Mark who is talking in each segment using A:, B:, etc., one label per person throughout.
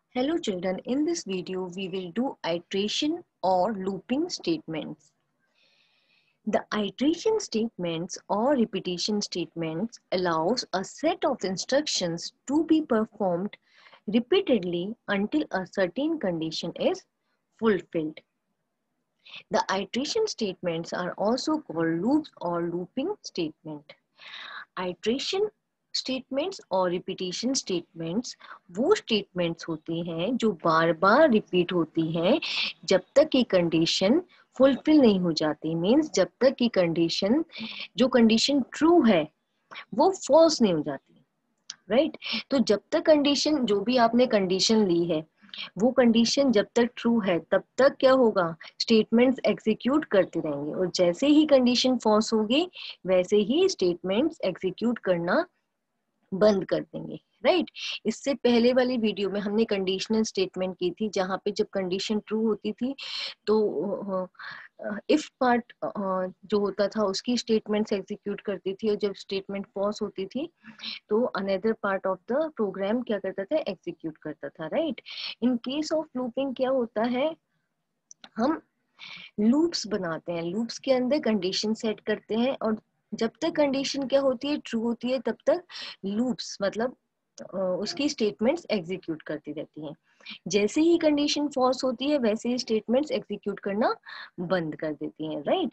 A: Hello children, in this video we will do iteration or looping statements. The iteration statements or repetition statements allows a set of instructions to be performed repeatedly until a certain condition is fulfilled. The iteration statements are also called loops or looping statement. Iteration statements और repetition statements वो statements होती हैं जो बार बार repeat होती हैं जब तक कि कंडीशन फुलफिल नहीं हो जाती। मींस जब तक कि कंडीशन जो कंडीशन ट्रू है वो फॉल्स नहीं हो जाती, राइट? तो जब तक कंडीशन जो भी आपने कंडीशन ली है वो कंडीशन जब तक ट्रू है तब तक क्या होगा, स्टेटमेंट्स एग्जीक्यूट करते रहेंगे और जैसे ही कंडीशन फॉल्स होगी वैसे ही स्टेटमेंट्स एग्जीक्यूट करना बंद कर देंगे, राइट? इससे पहले वाली वीडियो में हमने कंडीशनल स्टेटमेंट की थी जहां पे जब कंडीशन ट्रू होती थी तो इफ पार्ट जो होता था उसकी स्टेटमेंट्स एग्जीक्यूट करती थी और जब स्टेटमेंट फॉल्स होती थी तो another part of the program क्या करता था, एग्जीक्यूट करता था, right? In case of looping क्या होता है, हम लूप्स बनाते हैं, लूप्स के अंदर कंडीशन सेट करते हैं और जब तक कंडीशन क्या होती है, ट्रू होती है, तब तक लूप्स मतलब उसकी स्टेटमेंट्स एग्जीक्यूट करती रहती हैं। जैसे ही कंडीशन फॉल्स होती है वैसे ही स्टेटमेंट्स एग्जीक्यूट करना बंद कर देती हैं, right?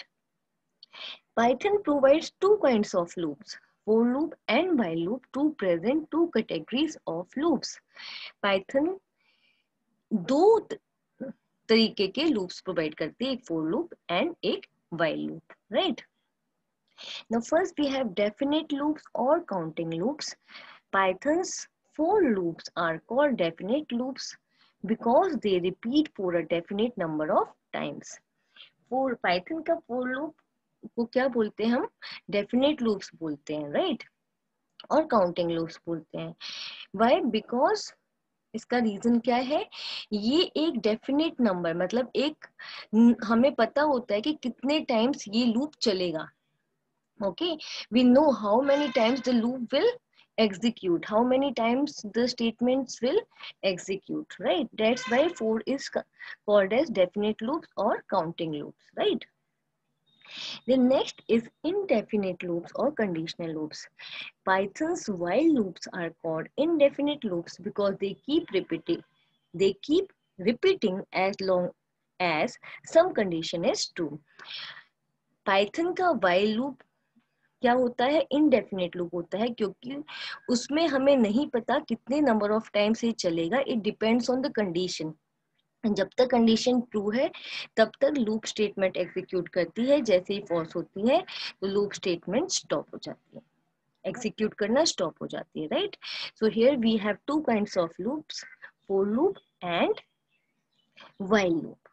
A: Python provides two kinds of loops, for loop and while loop, to present two categories of loops. Python दो तरीके के loops provide करती है, एक for loop and एक while loop, right? Now first we have definite loops or counting loops. Python's for loops are called definite loops because they repeat for a definite number of times. For Python का for loop को क्या बोलते हैं हम, definite loops बोलते हैं, right? और counting loops बोलते हैं। व्हाई? बिकॉज इसका रीजन क्या है, ये एक डेफिनेट नंबर मतलब एक हमें पता होता है कि कितने टाइम्स ये लूप चलेगा। Okay, we know how many times the loop will execute, how many times the statements will execute, right? That's why 4 is called as definite loops or counting loops, right? The next is indefinite loops or conditional loops. Python's while loops are called indefinite loops because they keep repeating. They keep repeating as long as some condition is true. Python का while loop क्या होता है, indefinite loop होता है क्योंकि उसमें हमें नहीं पता कितने नंबर ऑफ टाइम्स ये चलेगा। It depends on the condition. जब तक कंडीशन ट्रू है तब तक लूप स्टेटमेंट एग्जीक्यूट करती है, जैसे ही फॉल्स होती है तो लूप स्टेटमेंट स्टॉप हो जाती है, एग्जीक्यूट करना स्टॉप हो जाती है, right? So here we have two kinds of loops, for loop and while loop.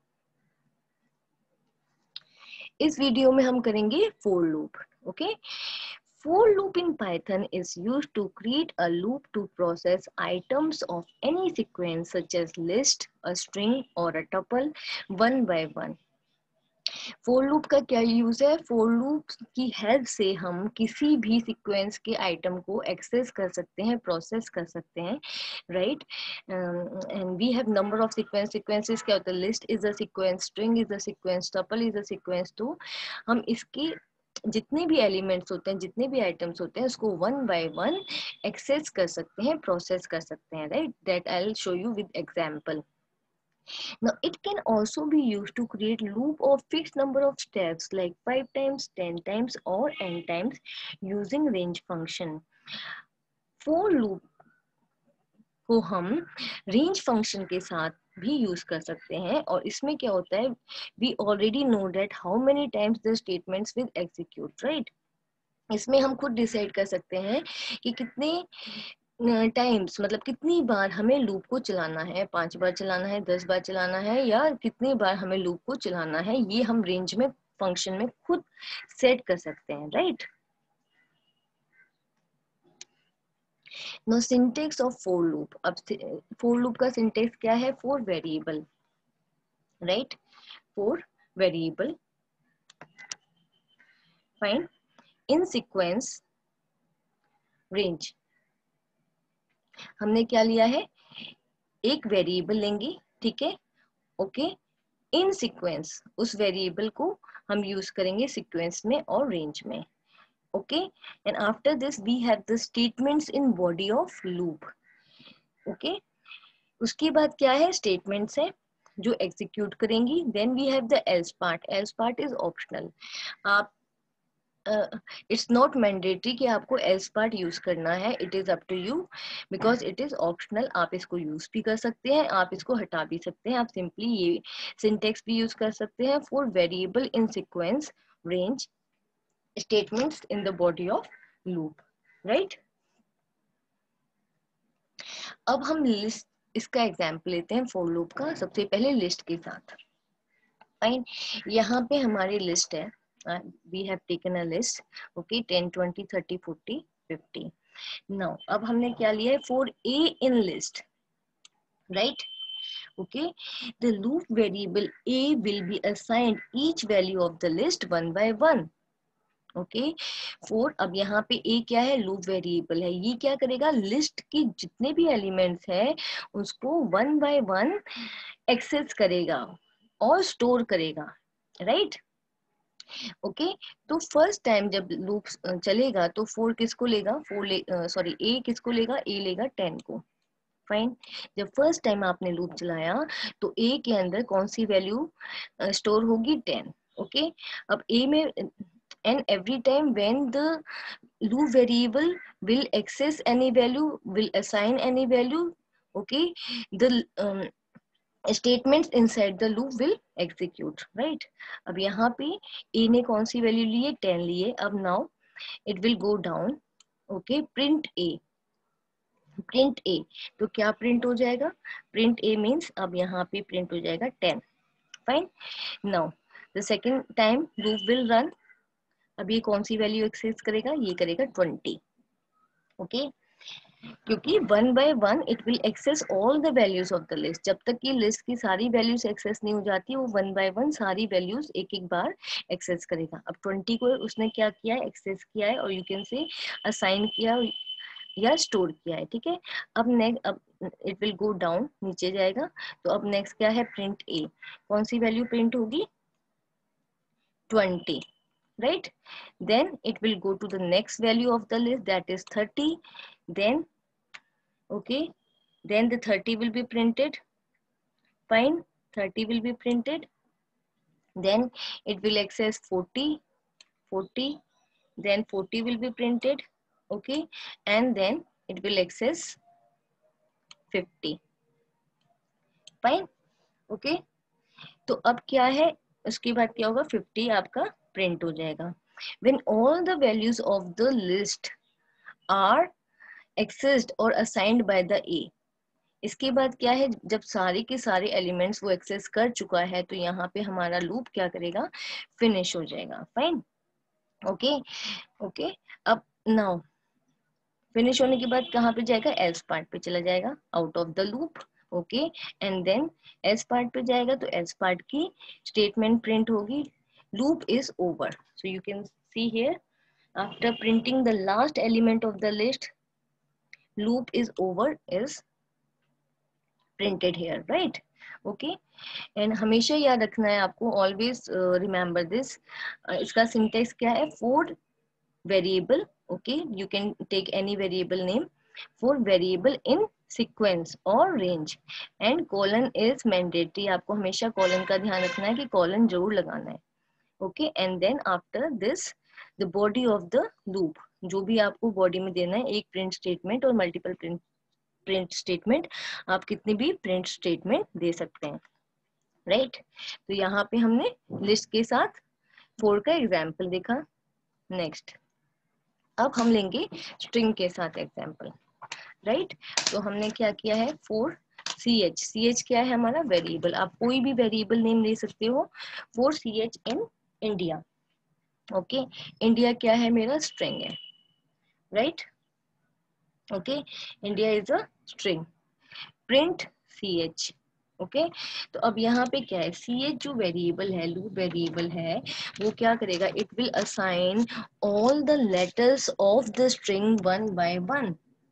A: इस वीडियो में हम करेंगे for loop, okay? For loop in Python is used to create a loop to process items of any sequence such as list, a string or a tuple one by one. For loop का क्या use है, for loop की help से हम किसी भी sequence के item को एक्सेस कर सकते हैं, प्रोसेस कर सकते हैं, right? And we have number of sequences क्या होता है, list is a sequence, string is a sequence, tuple is a sequence. तो हम इसकी जितने भी एलिमेंट्स होते हैं, जितने भी आइटम्स होते हैं, उसको वन बाय वन एक्सेस कर सकते हैं, प्रोसेस कर सकते हैं, right? That I will show you with example. Now it can also be used to create loop of fixed number of steps like 5 times, 10 times or n times using range function. For loop को हम range function के साथ भी use कर सकते हैं और इसमें क्या होता है, we already know that how many times the statements will execute, right? इसमें हम खुद डिसाइड कर सकते हैं कि कितने टाइम्स मतलब कितनी बार हमें लूप को चलाना है, 5 बार चलाना है, 10 बार चलाना है या कितनी बार हमें लूप को चलाना है, ये हम रेंज में फंक्शन में खुद सेट कर सकते हैं, right? Know syntax of for loop. अब फॉर लूप का सिंटेक्स क्या है, for variable, right? For variable, fine, in sequence, range. हमने क्या लिया है, एक वेरिएबल लेंगे, ठीक है, ओके, इन सीक्वेंस, उस वेरिएबल को हम यूज करेंगे सीक्वेंस में और रेंज में, okay, and after this we have the statements in body of loop, okay, उसके बाद क्या है, स्टेटमेंट्स है जो एग्जीक्यूट करेंगी, then we have the else part, else part is optional, आप इट्स नॉट मैंडेटरी कि आपको एल्स पार्ट यूज करना है, it is up to you because it is optional, आप इसको यूज भी कर सकते हैं, आप इसको हटा भी सकते हैं, आप सिंपली ये सिंटेक्स भी यूज कर सकते हैं for variable in sequence range statements in the body of loop, right. अब हम लिस्ट इसका एग्जाम्पल लेते हैं फॉर लूप का, सबसे पहले लिस्ट के साथ, फाइन, यहाँ पे हमारी लिस्ट है, we have taken a list, okay, 10 20 30 40 50, now अब हमने क्या लिया है, for a in list, right, okay, the loop variable a will be assigned each value of the list one by one, okay, four, अब यहाँ पे ए क्या है, लूप वेरिएबल है, ये क्या करेगा, लिस्ट की जितने भी एलिमेंट्स है उसको वन बाय वन एक्सेस करेगा और स्टोर करेगा, राइट, ओके, तो फर्स्ट टाइम जब लूप चलेगा तो फोर किसको लेगा, सॉरी ए किसको लेगा, ए लेगा 10 को, फाइन, जब फर्स्ट टाइम आपने लूप चलाया तो ए के अंदर कौन सी वैल्यू स्टोर होगी, 10, ओके, अब ए में, and every time when the loop variable will access any value, will assign any value, okay, the statements inside the loop will execute, right, अब यहाँ पे a ने कौन सी वैल्यू ली है, 10 ली है, अब now it will go down, okay, print a, तो क्या प्रिंट हो जाएगा, print a means अब यहाँ पे प्रिंट हो जाएगा 10, fine, now the second time loop will run, अब ये कौन सी वैल्यू एक्सेस करेगा, ये करेगा 20, ओके, क्योंकि one by one it will access all the values of the list, जब तक कि लिस्ट की सारी वैल्यूज एक्सेस नहीं हो जाती वो वन बाय वन सारी वैल्यूज एक एक बार एक्सेस करेगा, अब 20 को उसने क्या किया है, एक्सेस किया है, और यू कैन से असाइन किया या स्टोर किया है, ठीक है, अब इट विल गो डाउन, नीचे जाएगा, तो अब नेक्स्ट क्या है, प्रिंट ए, कौन सी वैल्यू प्रिंट होगी, 20, right, then it will go to the next value of the list, that is 30, then okay, then the 30 will be printed, fine, 30 will be printed, then it will access 40, then 40 will be printed, okay, and then it will access 50, fine, okay, तो अब क्या है, उसके बाद क्या होगा, 50 आपका print हो जाएगा, when all the values of the list are accessed or assigned by the A, इसके बाद क्या है, जब सारे के सारे एलिमेंट्स वो एक्सेस कर चुका है तो यहाँ पे हमारा लूप क्या करेगा, फिनिश हो जाएगा, फाइन, ओके, ओके, अब नाउ फिनिश होने के बाद कहाँ पे जाएगा, एल्स पार्ट पे चला जाएगा, out of the loop, okay, and then else part पे जाएगा तो एल्स पार्ट की स्टेटमेंट प्रिंट होगी, loop is over, so you can see here, after printing the last element of the list, loop is over is printed here, right, okay, and हमेशा याद रखना है आपको, always remember this, इसका syntax क्या है, for variable, okay, you can take any variable name, for variable in sequence or range, and colon is mandatory, आपको हमेशा colon का ध्यान रखना है कि colon जरूर लगाना है, okay, and then after this the body of the loop, जो भी आपको बॉडी में देना है, एक प्रिंट स्टेटमेंट और मल्टीपल प्रिंट स्टेटमेंट, आप कितने भी प्रिंट स्टेटमेंट दे सकते हैं, राइट, तो यहाँ पे हमने लिस्ट के साथ फोर का एग्जाम्पल देखा, नेक्स्ट अब हम लेंगे स्ट्रिंग के साथ एग्जाम्पल, राइट, तो हमने क्या किया है, फोर ch क्या है हमारा, वेरिएबल, आप कोई भी वेरिएबल नेम ले सकते हो, for ch in India, okay, India क्या है मेरा, स्ट्रिंग है, right, okay, India is a string, print ch, okay, तो अब यहाँ पे क्या है, ch जो वेरिएबल है, लूप वेरिएबल है, वो क्या करेगा, it will assign all the letters of the string one by one,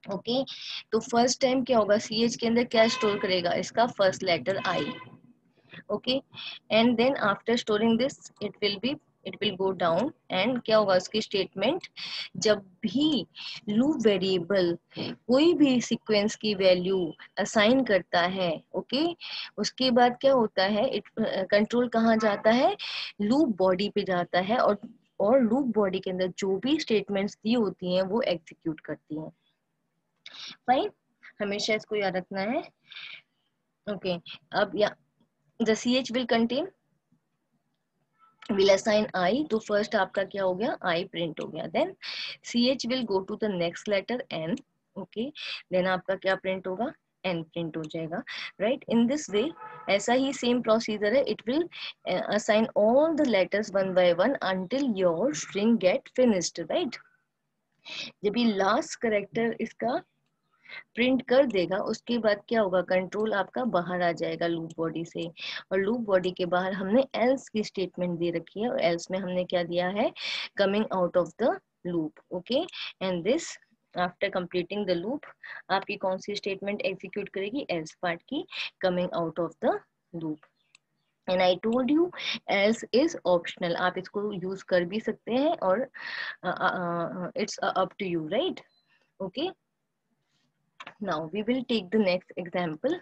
A: okay तो फर्स्ट टाइम क्या होगा, सी एच के अंदर क्या स्टोर करेगा, इसका first letter I. Okay and then after storing this it will go down and क्या होगा उसकी स्टेटमेंट, जब भी लूप वेरिएबल कोई भी सीक्वेंस की वैल्यू असाइन करता है, ओके उसके बाद क्या होता है, इट कंट्रोल कहाँ जाता है, लूप बॉडी पे जाता है और लूप बॉडी के अंदर जो भी स्टेटमेंट्स दी होती हैं वो एग्जीक्यूट करती हैं. फाइन, हमेशा इसको याद रखना है. ओके अब या the ch will contain will assign I, तो फर्स्ट आपका क्या हो गया, I प्रिंट हो गया. Then ch will go to the next letter n. Okay then आपका क्या प्रिंट होगा, n प्रिंट हो जाएगा. राइट इन दिस वे ऐसा ही सेम प्रोसीजर है, it will assign all the letters one by one until your string get finished. Right जब ये लास्ट करेक्टर इसका प्रिंट कर देगा उसके बाद क्या होगा, कंट्रोल आपका बाहर आ जाएगा लूप बॉडी से, और लूप बॉडी के बाहर हमने एल्स की स्टेटमेंट दे रखी है और एल्स में हमने क्या दिया है, coming out of the loop. Okay and this after completing the loop आपकी कौन सी स्टेटमेंट एग्जीक्यूट करेगी, एल्स पार्ट की, coming out of the loop. And I told you else is optional, आप इसको यूज कर भी सकते हैं और it's up to you. Right okay now we will take the next example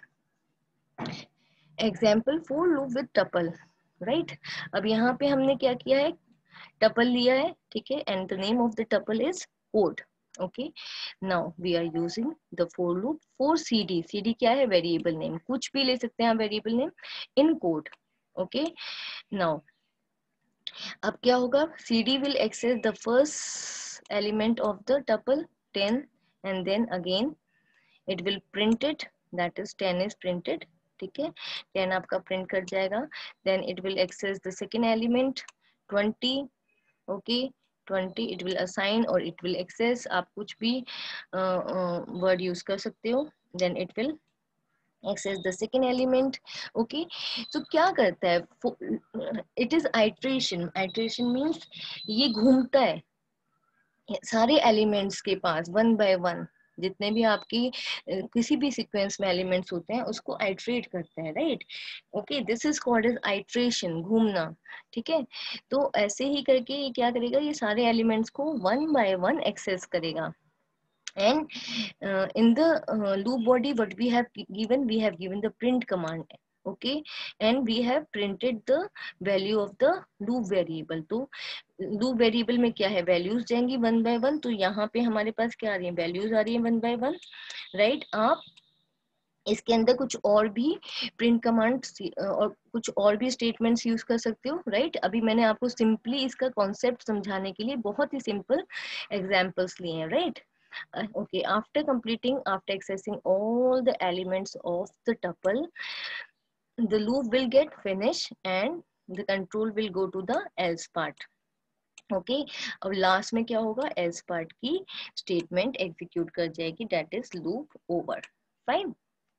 A: for loop with tuple. right अब यहाँ पे हमने क्या किया है, tuple लिया है, ठीक है, and the name of the tuple is code. okay now we are using the for loop for cd क्या है, variable name, कुछ भी ले सकते हैं variable name in code. okay now अब क्या होगा, cd will access the first element of the tuple 10 and then again it will print it, that is 10 is printed. ठीक है 10 आपका प्रिंट कर जाएगा. then it will access the second element 20. okay 20 it will assign or it will access, आप कुछ भी word use कर सकते हो. then it will access the second element. okay तो क्या करता है, it is iteration means ये घूमता है सारे एलिमेंट्स के पास वन बाय वन, जितने भी आपकी किसी भी सीक्वेंस में एलिमेंट्स होते हैं उसको आइट्रेट करते हैं. Right okay this is called as iteration, घूमना. ठीक है तो ऐसे ही करके ये क्या करेगा, ये सारे एलिमेंट्स को वन बाय वन एक्सेस करेगा. and in the loop body what we have given the print command. okay and we have printed the value of the loop variable. तो loop variable में क्या है, values जाएंगी one by one, तो यहाँ पे हमारे पास क्या आ रही है, values आ रही है वन बाय वन. राइट आप इसके अंदर कुछ और भी प्रिंट कमांड और कुछ और भी स्टेटमेंट्स यूज कर सकते हो. राइट अभी मैंने आपको सिंपली इसका कॉन्सेप्ट समझाने के लिए बहुत ही सिंपल एग्जांपल्स लिए हैं. Right okay after accessing all the elements of the tuple the loop will get finished and the control will go to the else part. okay अब लास्ट में क्या होगा, else part की स्टेटमेंट एग्जीक्यूट कर जाएगी, that is loop over. fine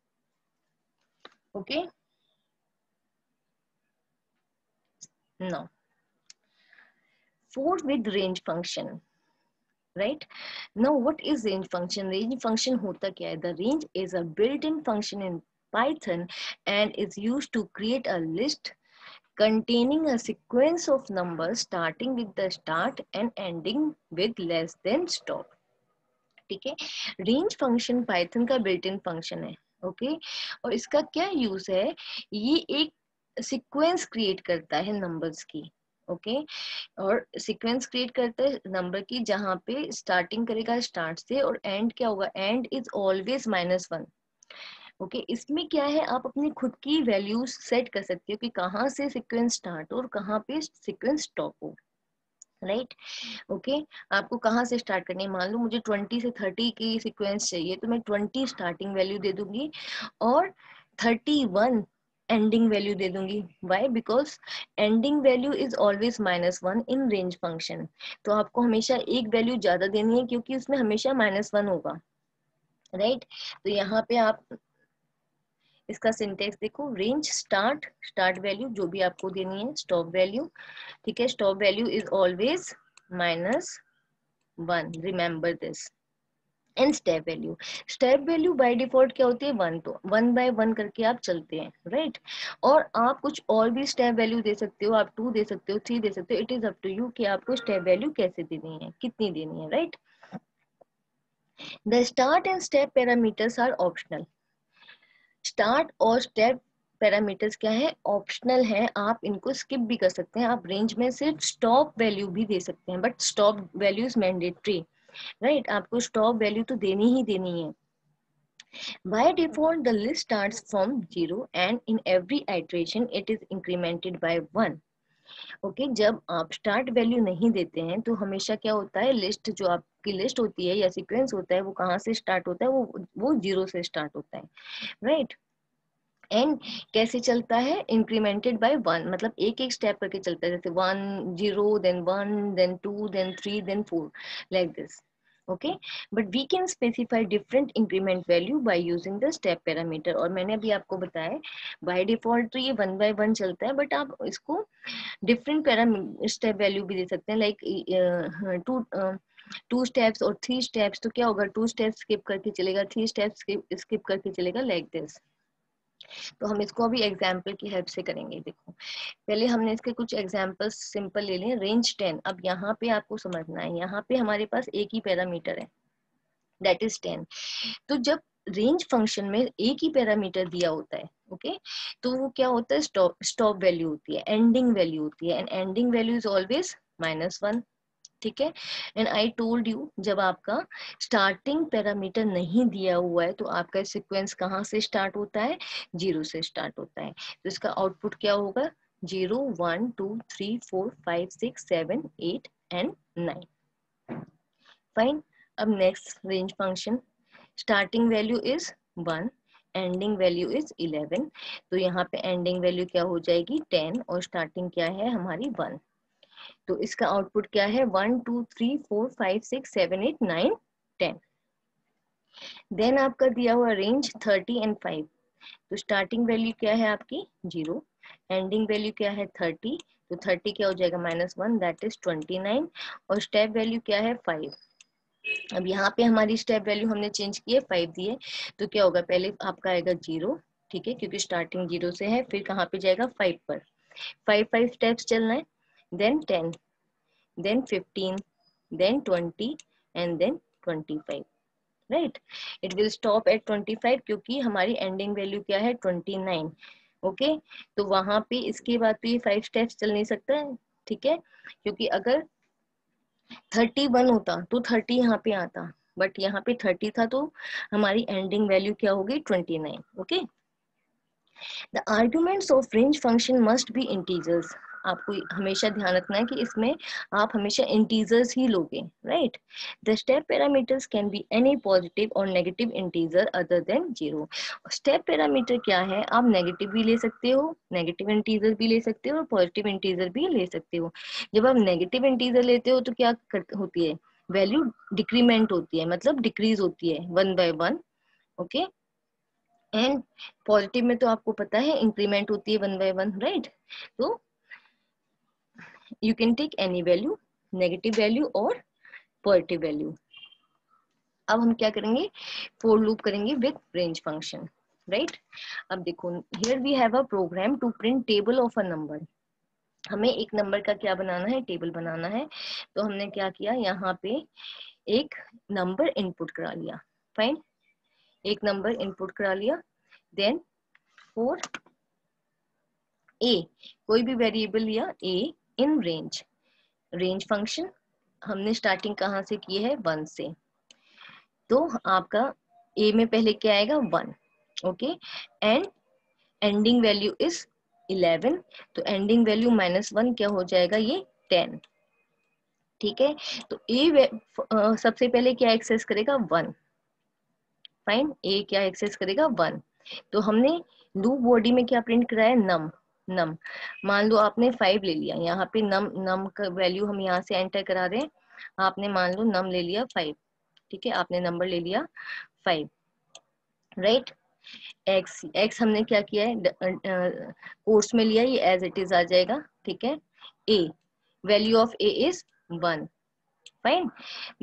A: okay now for with range function. right now what is range function, range function होता क्या है, the range is a built-in function in Python and is used to create a list containing a sequence of numbers starting with the start and ending with less than stop. ठीक है range function Python का built in function है. Okay और इसका क्या use है, ये एक सीक्वेंस क्रिएट करता है नंबर्स की. ओके और सीक्वेंस क्रिएट करता है नंबर की जहां पे स्टार्टिंग करेगा स्टार्ट से और एंड क्या होगा, एंड इज ऑलवेज -1. ओके इसमें क्या है, आप अपनी खुद की वैल्यूज सेट कर सकते हो कि कहाँ से सीक्वेंस स्टार्ट हो और कहाँ पे सीक्वेंस स्टॉप हो. राइट ओके आपको कहाँ से स्टार्ट करनी है, मान लो मुझे 20 से 30 की सीक्वेंस चाहिए तो मैं 20 स्टार्टिंग वैल्यू दे दूंगी और 31 एंडिंग वैल्यू दे दूंगी. Why, because ending value is always -1 in range function. तो आपको हमेशा एक वैल्यू ज्यादा देनी है क्योंकि उसमें हमेशा -1 होगा. राइट तो यहाँ पे आप इसका सिंटेक्स देखो, रेंज स्टार्ट वैल्यू जो भी आपको देनी है, स्टॉप वैल्यू. ठीक है stop value is always -1. Remember this. And step value by default क्या होती है 1, तो 1 बाय 1 करके आप चलते हैं, राइट। और आप कुछ और भी स्टेप वैल्यू दे सकते हो, आप 2 दे सकते हो, 3 दे सकते हो, it is up to you कि आपको स्टेप वैल्यू कैसे देनी है, कितनी देनी है, right. The start and step parameters are optional. Start और स्टेप पैरामीटर्स क्या है, ऑप्शनल है, आप इनको स्किप भी कर सकते हैं। आप रेंज में सिर्फ स्टॉप वैल्यू भी दे सकते हैं, but stop value is mandatory, right. आपको स्टॉप वैल्यू तो देनी ही देनी है। By default, the list starts from 0 and in every iteration it is incremented by 1. Okay जब आप स्टार्ट वैल्यू नहीं देते हैं तो हमेशा क्या होता है, लिस्ट जो आपकी लिस्ट होती है या सीक्वेंस होता है वो कहाँ से स्टार्ट होता है, वो 0 से स्टार्ट होता है, राइट। एंड कैसे चलता है, इंक्रीमेंटेड बाय 1, मतलब एक एक स्टेप करके चलता है, जैसे 1 0 then 1 then 2 then 3 then 4, like this. Okay, but we can specify different increment value by using the step parameter। और मैंने अभी आपको बताया by default तो ये 1 by 1 चलता है, बट आप इसको different स्टेप वैल्यू भी दे सकते हैं, लाइक टू स्टेप्स और 3 स्टेप्स। तो क्या होगा, 2 स्टेप्स स्किप करके चलेगा, 3 स्टेप्स स्किप करके चलेगा, लाइक दिस। तो हम इसको अभी एग्जाम्पल की हेल्प से करेंगे। देखो पहले हमने इसके कुछ एग्जाम्पल्स सिंपल ले लिए। रेंज 10, अब यहाँ पे आपको समझना है, यहाँ पे हमारे पास एक ही पैरामीटर है, दैट इज 10। तो जब रेंज फंक्शन में एक ही पैरामीटर दिया होता है, ओके, तो वो क्या होता है, स्टॉप वैल्यू होती है, एंडिंग वैल्यू होती है, and ending value is always -1, ठीक है। एंड आई टोल्ड यू, जब आपका स्टार्टिंग पैरामीटर नहीं दिया हुआ है तो आपका सीक्वेंस कहाँ से स्टार्ट होता है, 0 से स्टार्ट होता है। तो इसका आउटपुट क्या होगा, 0 1 2 3 4 5 6 7 8 एंड 9, फाइन। अब next range function, starting value is 1, ending value is 11, तो यहाँ पे एंडिंग वैल्यू क्या हो जाएगी 10 और स्टार्टिंग क्या है हमारी 1। तो इसका आउटपुट क्या है, 1 2 3 4 5 6 7 8 9 10। देन आपका दिया हुआ रेंज 30 एंड 5, तो स्टार्टिंग वैल्यू क्या है आपकी 0, एंडिंग वैल्यू क्या है 30, तो 30 क्या हो जाएगा -1, दैट इज 29, और स्टेप वैल्यू क्या है 5। अब यहाँ पे हमारी स्टेप वैल्यू हमने चेंज की है, 5 दी है, तो क्या होगा, पहले आपका आएगा 0, ठीक है, क्योंकि स्टार्टिंग 0 से है, फिर कहाँ पे जाएगा 5 पर, 5 स्टेप्स चलना है, then 10 then 15 then 20 and then 25, right। it will stop at 25 क्योंकि हमारी एंडिंग वैल्यू क्या है 29, ओके। तो वहां पे इसके बाद तो ये 5 स्टेप्स चल नहीं सकता है, ठीक है, क्योंकि अगर 31 होता तो 30 यहाँ पे आता, बट यहाँ पे 30 था, तो हमारी एंडिंग वैल्यू क्या होगी 29, okay. The arguments of range function must be integers। आपको हमेशा ध्यान रखना है कि इसमें आप हमेशा इंटीजर्स ही लोगे, right. The step parameters can be any positive और negative integer other than 0। Step parameter क्या है, आप नेगेटिव भी ले सकते हो, नेगेटिव इंटीजर भी ले सकते हो, और पॉजिटिव इंटीजर भी ले सकते हो। जब आप नेगेटिव इंटीजर लेते हो तो क्या होती है, वैल्यू डिक्रीमेंट होती है, मतलब डिक्रीज होती है 1 by 1, ओके। एंड पॉजिटिव में तो आपको पता है इंक्रीमेंट होती है 1 by 1, राइट। तो you can take any value, negative value और पॉजिटिव वैल्यू। अब हम क्या करेंगे, फॉर लूप करेंगे विद रेंज फंक्शन, राइट। अब देखो, here we have a program to print table of a number. हमें एक नंबर का क्या बनाना है, टेबल बनाना है। तो हमने क्या किया, यहाँ पे एक नंबर इनपुट करा लिया, फाइन, एक नंबर इनपुट करा लिया। देन फॉर ए, कोई भी वेरिएबल लिया a in range, range function हमने स्टार्टिंग कहाँ से की है 1 से, तो आपका ए में पहले क्या आएगा 1, okay, and ending value is 11, तो एंडिंग वैल्यू -1 क्या हो जाएगा, ये 10, ठीक है। तो ए सबसे पहले क्या एक्सेस करेगा 1, फाइन, ए क्या एक्सेस करेगा 1। तो हमने लूप बॉडी में क्या प्रिंट कराया, नम, नम। मान लो आपने 5 ले लिया, यहाँ पे नम, नम का वैल्यू हम यहाँ से एंटर करा रहे हैं। आपने मान लो नम ले लिया 5, ठीक है, आपने नंबर ले लिया 5, राइट। एक्स, एक्स हमने क्या किया है, कोर्स में लिया, ये एज इट इज आ जाएगा, ठीक है। A, value of a is 1, fine. Then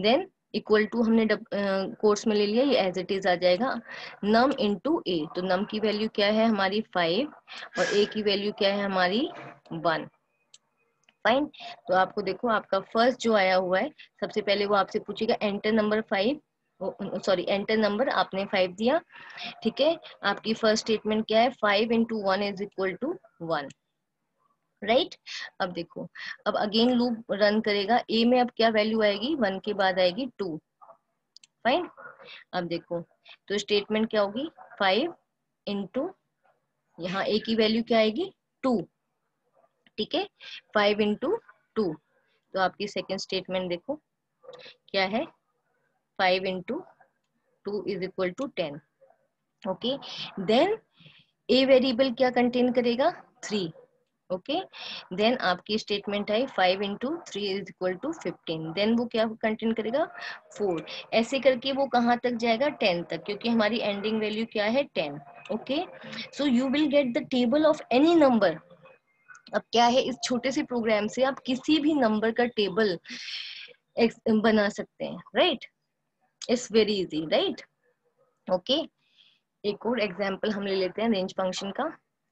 A: equal to हमने कोर्स में ले लिया, ये एज इट इज आ जाएगा नम इंटू ए। तो नम की वैल्यू क्या है हमारी 5 और ए की वैल्यू क्या है हमारी 1। फाइन। तो आपको देखो आपका फर्स्ट जो आया हुआ है, सबसे पहले वो आपसे पूछेगा enter number 5, sorry enter number, आपने 5 दिया, ठीक है। आपकी फर्स्ट स्टेटमेंट क्या है, 5 into 1 is equal to 1, right. अब देखो, अब अगेन लूप रन करेगा, ए में अब क्या वैल्यू आएगी, 1 के बाद आएगी 2। फाइन। अब देखो तो स्टेटमेंट क्या होगी, 5 इंटू, यहाँ ए की वैल्यू क्या आएगी 2, ठीक है, 5 इंटू 2। तो आपकी सेकेंड स्टेटमेंट देखो क्या है, 5 into 2 is equal to 10। Okay, then a variable क्या कंटेन करेगा, 3। ओके, देन आपकी स्टेटमेंट है 5 into 3 is equal to 15, then वो क्या कंटेन करेगा, 4। ऐसे करके वो कहाँ तक जाएगा, 10 तक, क्योंकि हमारी एंडिंग वैल्यू क्या है 10। Okay, so you will get the table of any number. अब क्या है, इस छोटे से प्रोग्राम से आप किसी भी नंबर का टेबल बना सकते हैं, right. It's very easy, right. Okay, एक और एग्जांपल हम ले लेते हैं रेंज फंक्शन का।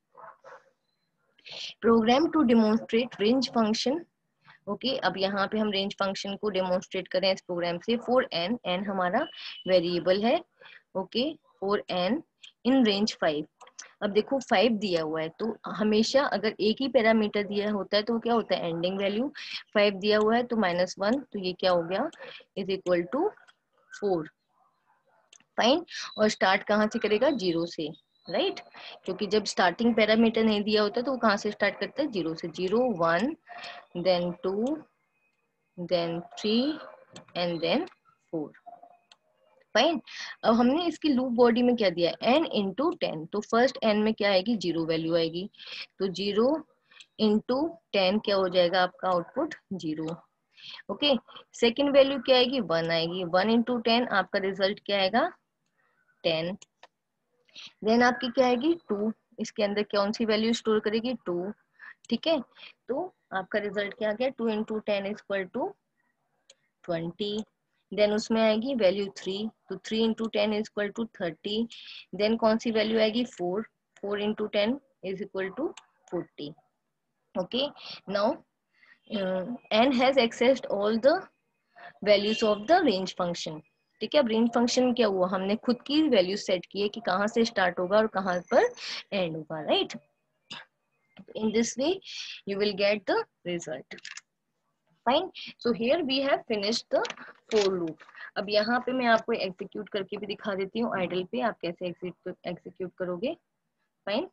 A: Program to demonstrate range function. Okay, अब यहाँ पे हम रेंज फंक्शन को डेमोन्स्ट्रेट करें इस प्रोग्राम से। फॉर एन, एन हमारा वेरिएबल है, okay, for n in range 5। अब देखो 5 दिया हुआ है, तो हमेशा अगर एक ही पैरामीटर दिया होता है तो क्या होता है, एंडिंग वैल्यू। 5 दिया हुआ है तो -1, तो ये क्या हो गया, इज इक्वल टू 4। फाइन। और स्टार्ट कहाँ से करेगा, 0 से, राइट। क्योंकि जब स्टार्टिंग पैरामीटर नहीं दिया होता तो वो कहाँ से स्टार्ट करता है, 0 से। 0 1 then 2 then 3 and then 4। Fine. अब हमने इसकी लूप बॉडी में क्या दिया, n इंटू 10, तो फर्स्ट n में क्या आएगी, 0 वैल्यू आएगी, तो 0 इंटू 10 क्या हो जाएगा आपका आउटपुट, 0। ओके, सेकेंड वैल्यू क्या आएगी, 1 आएगी, 1 इंटू 10 आपका रिजल्ट क्या आएगा, 10। देन आपकी क्या आएगी, 2, इसके अंदर कौन सी वैल्यू स्टोर करेगी, 2, ठीक है। तो आपका रिजल्ट क्या आ गया, 2 into 10 is equal to 20। Then उसमें आएगी वैल्यू 3, तो 3 into 10 is equal to 30। Then कौन सी वैल्यू आएगी, 4, 4 into 10 is equal to 40। Okay, now n has accessed all the values of the range function। ठीक है, अब रेंज फंक्शन क्या हुआ, हमने खुद की वैल्यू सेट की है कि कहाँ से स्टार्ट होगा और कहाँ पर एंड होगा, right. In this way you will get the result. Fine. So here we have finished the for loop. अब यहाँ पे मैं आपको एग्जीक्यूट करके भी दिखा देती हूँ आइडल पे, आप कैसे एग्जीक्यूट करोगे। फाइन।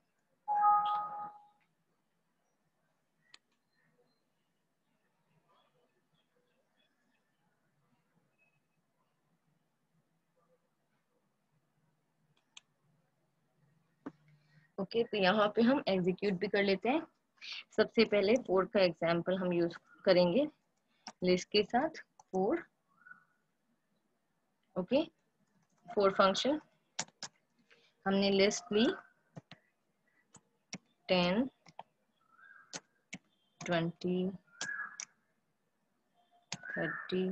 A: ओके, तो यहाँ पे हम एग्जीक्यूट भी कर लेते हैं। सबसे पहले 4 का एग्जाम्पल हम यूज करेंगे लिस्ट के साथ। 4, ओके, 4 फंक्शन हमने लिस्ट ली 10 20 30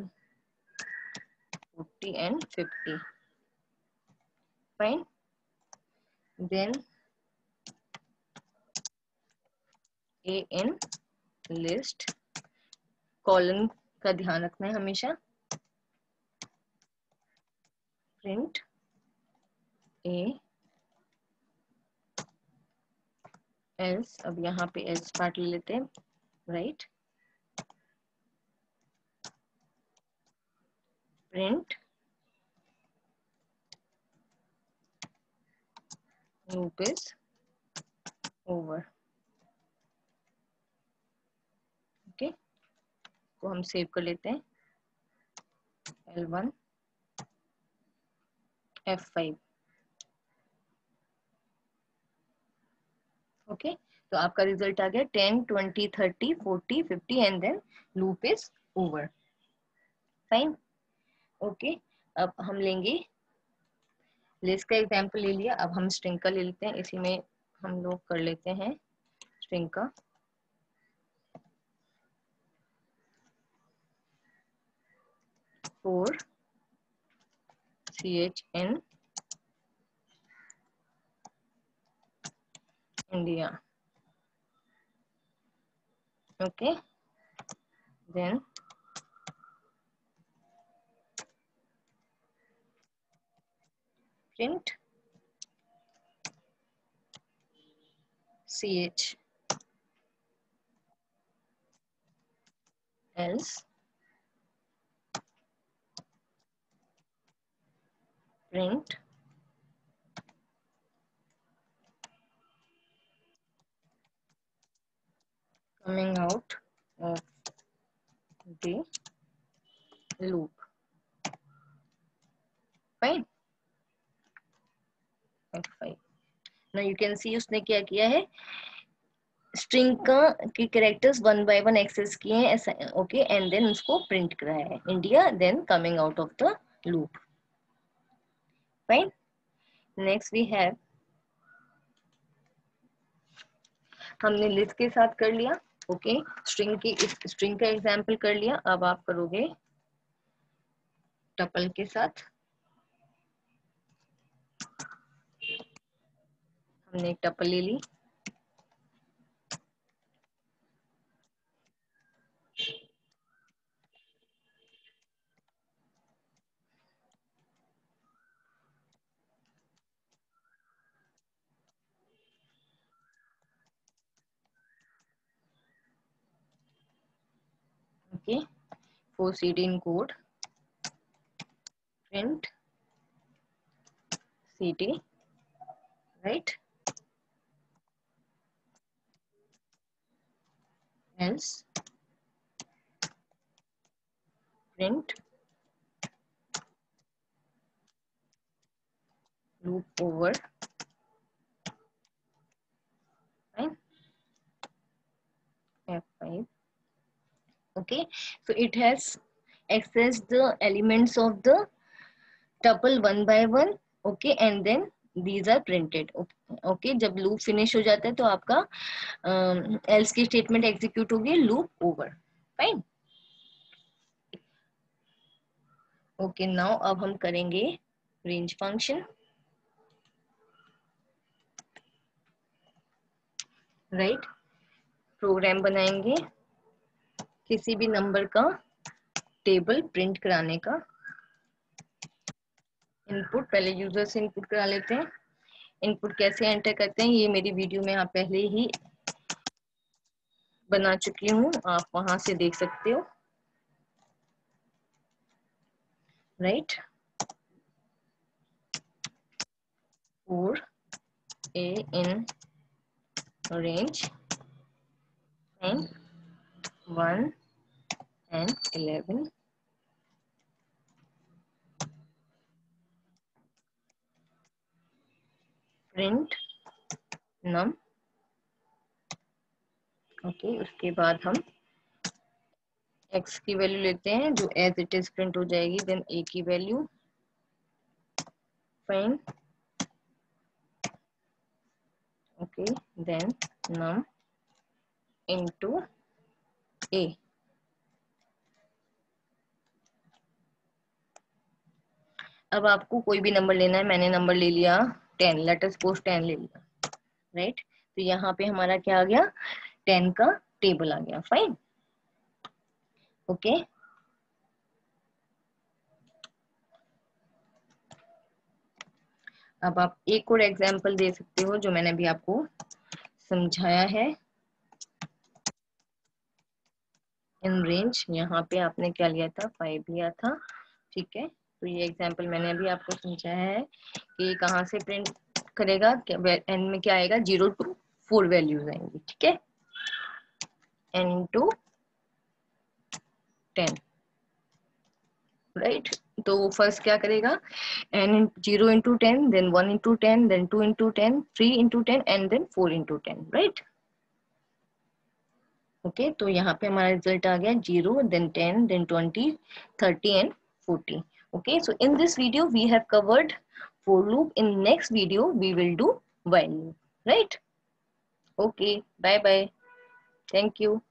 A: 40 and 50। फाइन। Then a in list, colon का ध्यान रखना है हमेशा, प्रिंट ए एल्स। अब यहाँ पे एल्स पार्ट ले लेते हैं, right. Print loop is over. Okay, तो हम सेव कर लेते हैं L1 F5। ओके, तो आपका रिजल्ट आ गया 10 20 30 40 50 and then loop is over. Fine. Okay, अब हम लेंगे लिस्ट का एग्जाम्पल ले लिया, अब हम स्ट्रिंग का ले लेते हैं। इसी में हम लोग कर लेते हैं स्ट्रिंग का। 4 CH in India. Okay, then print CH else print coming out of the loop. Fine. F5. Now you can see उसने क्या किया है, स्ट्रिंग का के कैरेक्टर्स 1 by 1 एक्सेस किए हैं, ओके, एंड देन उसको प्रिंट कराया है India, then coming out of the loop. Fine. Next we have, हमने लिस्ट के साथ कर लिया, ओके, स्ट्रिंग का एग्जांपल कर लिया. अब आप करोगे टपल के साथ. हमने एक टपल ले ली, okay, 4 cd in code, print cd, right, else print loop over. Fine. F5. Okay, so it has accessed the elements of the tuple 1 by 1, okay, and then these are printed. Okay, जब loop finish हो जाता है तो आपका else की statement execute होगी, loop over. Fine. Okay, now अब हम करेंगे रेंज फंक्शन. राइट, प्रोग्राम बनाएंगे किसी भी नंबर का टेबल प्रिंट कराने का. इनपुट पहले यूजर से इनपुट करा लेते हैं. इनपुट कैसे एंटर करते हैं ये मेरी वीडियो में आप पहले ही बना चुकी हूँ, आप वहां से देख सकते हो. Right, 4a in range and 1 and 11. Print num. Okay, उसके बाद हम x की वैल्यू लेते हैं जो एज इट इज प्रिंट हो जाएगी, देन a की value. Fine. Okay, then num into a. अब आपको कोई भी नंबर लेना है, मैंने नंबर ले लिया 10, लेट अस सपोज 10 ले लिया. राइट, तो यहाँ पे हमारा क्या आ गया, 10 का टेबल आ गया. फाइन. ओके, अब आप एक और एग्जांपल दे सकते हो जो मैंने अभी आपको समझाया है. इन रेंज, यहाँ पे आपने क्या लिया था, 5 लिया था. ठीक है, तो ये एग्जांपल मैंने अभी आपको समझाया है कि कहाँ से प्रिंट करेगा, एंड में क्या आएगा, 0 to 4 वैल्यूज आएंगी. ठीक है, n into 10. राइट, तो फर्स्ट क्या करेगा, n 0 into 10, then 1 into 10, then 2 into 10, 3 into 10 and then 4 into 10. Right. Okay, तो यहाँ पे हमारा रिजल्ट आ गया 0, then 10, then 20, 30 and 40. Okay, so in this video we have covered for loop. In next video we will do while loop. Right. Okay, bye bye, thank you.